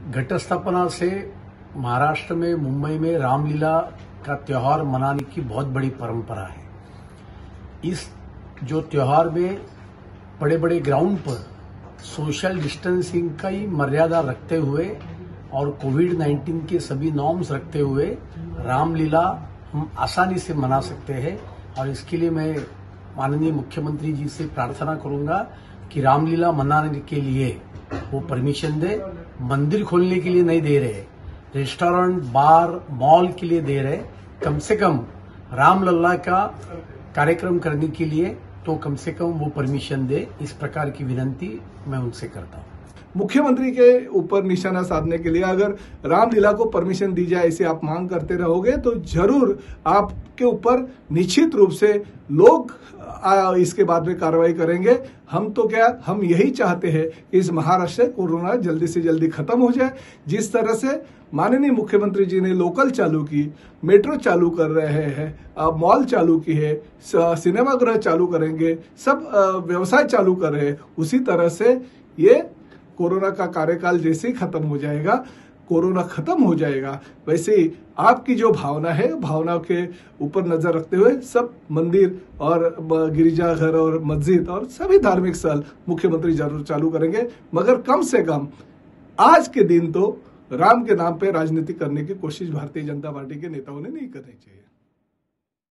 घट स्थापना से महाराष्ट्र में, मुंबई में रामलीला का त्योहार मनाने की बहुत बड़ी परंपरा है। इस जो त्योहार में बड़े बड़े ग्राउंड पर सोशल डिस्टेंसिंग का ही मर्यादा रखते हुए और कोविड-19 के सभी नॉर्म्स रखते हुए रामलीला हम आसानी से मना सकते हैं। और इसके लिए मैं माननीय मुख्यमंत्री जी से प्रार्थना करूंगा कि रामलीला मनाने के लिए वो परमिशन दे। मंदिर खोलने के लिए नहीं दे रहे, रेस्टोरेंट, बार, मॉल के लिए दे रहे, कम से कम रामलला का कार्यक्रम करने के लिए तो कम से कम वो परमिशन दे। इस प्रकार की विनती मैं उनसे करता हूं। मुख्यमंत्री के ऊपर निशाना साधने के लिए अगर रामलीला को परमिशन दी जाए, इसे आप मांग करते रहोगे तो जरूर आपके ऊपर निश्चित रूप से लोग इसके बाद में कार्रवाई करेंगे। हम तो क्या, हम यही चाहते हैं कि इस महाराष्ट्र से कोरोना जल्दी से जल्दी खत्म हो जाए। जिस तरह से माननीय मुख्यमंत्री जी ने लोकल चालू की, मेट्रो चालू कर रहे हैं, मॉल चालू की है, सिनेमागृह चालू करेंगे, सब व्यवसाय चालू कर रहे हैं, उसी तरह से ये कोरोना का कार्यकाल जैसे ही खत्म हो जाएगा, कोरोना खत्म हो जाएगा, वैसे ही आपकी जो भावना है, भावना के ऊपर नजर रखते हुए सब मंदिर और गिरिजाघर और मस्जिद और सभी धार्मिक स्थल मुख्यमंत्री जरूर चालू करेंगे। मगर कम से कम आज के दिन तो राम के नाम पे राजनीति करने की कोशिश भारतीय जनता पार्टी के नेताओं ने नहीं करनी चाहिए।